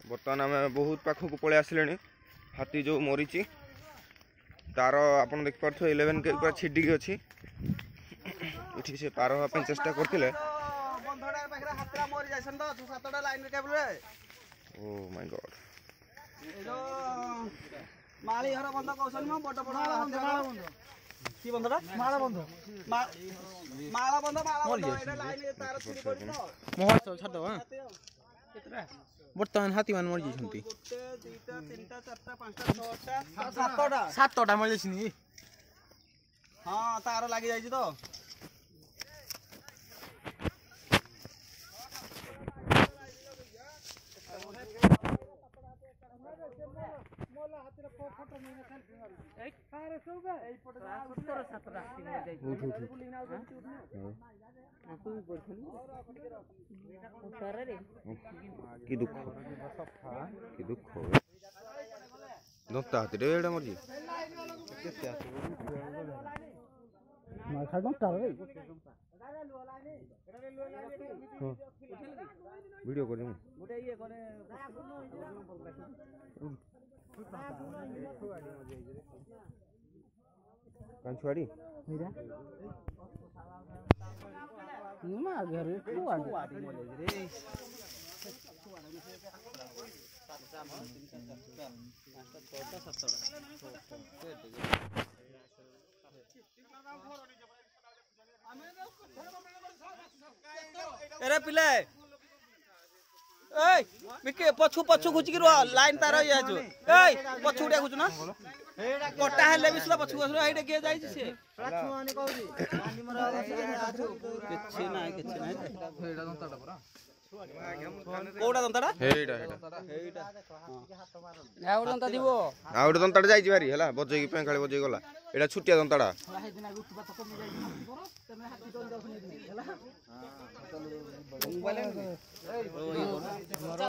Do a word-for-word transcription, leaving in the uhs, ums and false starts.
बर्तमान आम बहुत पाखक पलि आसिले हाथी जो मरी तार आप देखिपे इलेवेन के पूरा छिडिकी अच्छी ये से पार हाँपी चेष्टा करते ओ माय गॉड माली घर बंद कौशन म बड बड माला बंद की बंदडा माला बंद माला बंद माला बंद एटा लाइन तार छिड़ी पड़ी तो मोहर चल छाड़ हां केतरा बर्तमान हाथी मान मर जइछंती एक दो तीन चार पाँच छह सातटा सातटा मर जइछनी हां तार लागि जाइछि तो मोला हाथीर फोटो में सेल्फी एक सारे सब ए फोटो सत्रह सत्रह उठ उठ की दुख की दुख दंता हाथी रे एडा मरजी केते आसे मार खा दंता रे वीडियो कर दूं गोटे ये करे कान छुआड़ी मेरा नुमा घर को आडी रे अरे पिले ए मिके पछु पछु खुच की लाइन तार या जो ए पछु उडे खुच ना कोटा हेले बिसला पछु बसला हेडे के जाई से पछु आनी कहूजी आनी मरा किछि ना किछि ना हेडा दंताडा परा कोडा दंताडा हेडा हेडा हेडा आ उडे दंता दिबो आ उडे दंताडा जाई बारी हला बजई की पेंखाळे बजई गला एडा छुटिया दंताडा हे दिना गुट बात कम जाई तमे हाथी दोन जाऊ हला हां मोबाइल